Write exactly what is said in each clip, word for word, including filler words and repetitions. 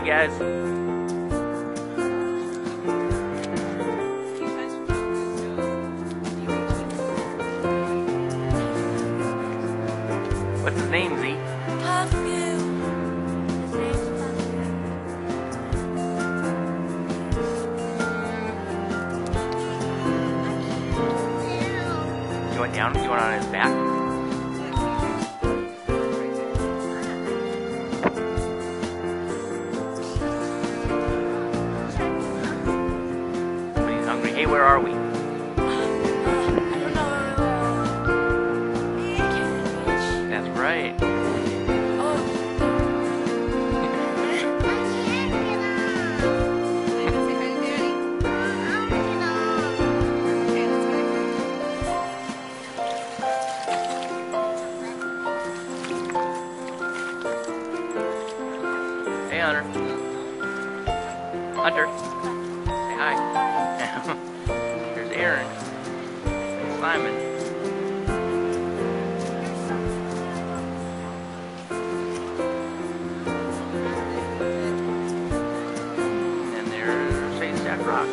you guys. What's his name, Z? You went down? You went on his back? But he's hungry. Hey, where are we? That's right. Hey, Hunter. Hunter. Say hi. Here's Aaron. Simon. And there's Haystack Rock.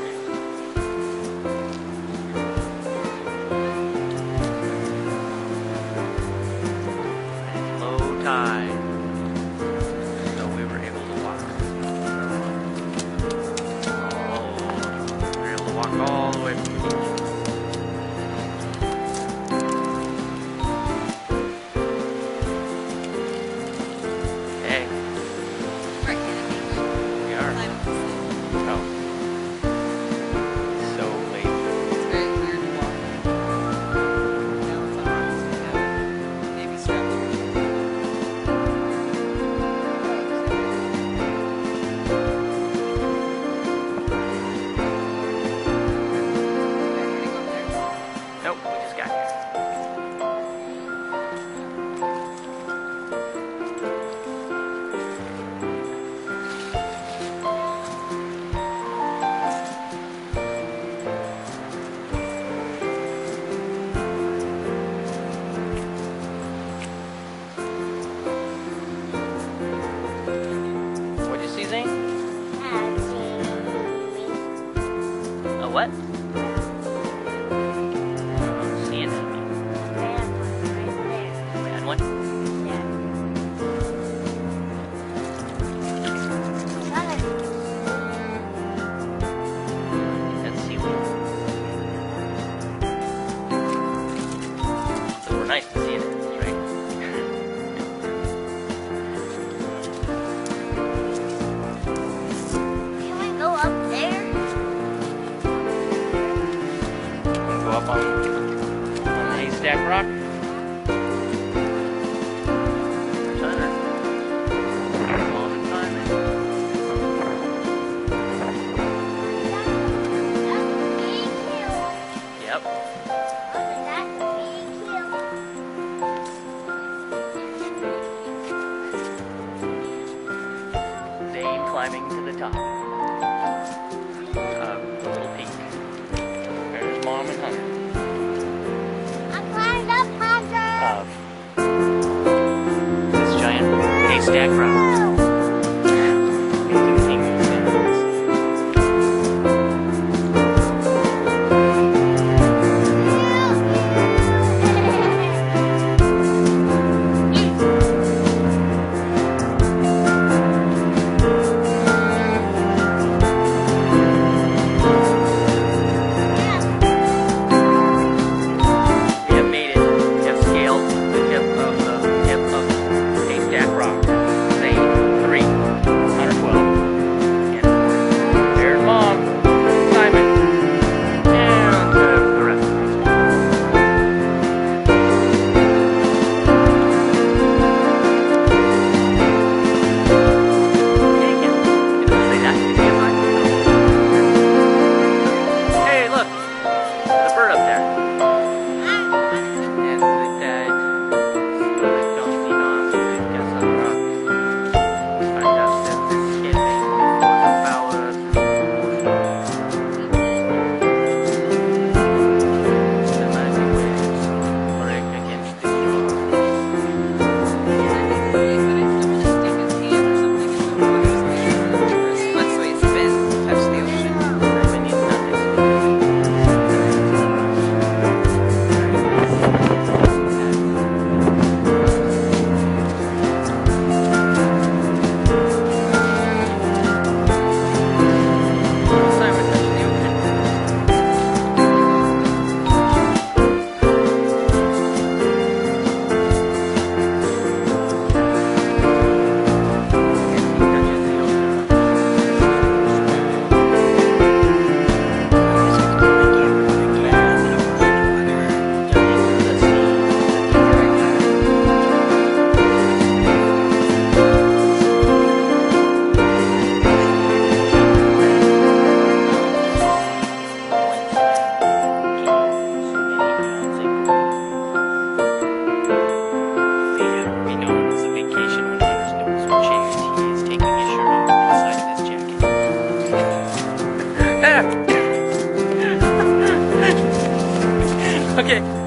Low tide. All the way from the beach. Hey. We are. Oh. So late. It's very weird to walk. Now it's almost, you know, maybe straps or Nope, we just got here. What'd you see, Zane? A what? One? That's seaweed. So we're nice to see it, right? Can we go up there? Wanna go up on, on the Haystack Rock? Yep. Zane climbing to the top of the little peak. There's Mom and Hunter. I climbed up, Hunter. Of this giant haystack rock. Rock. They Okay.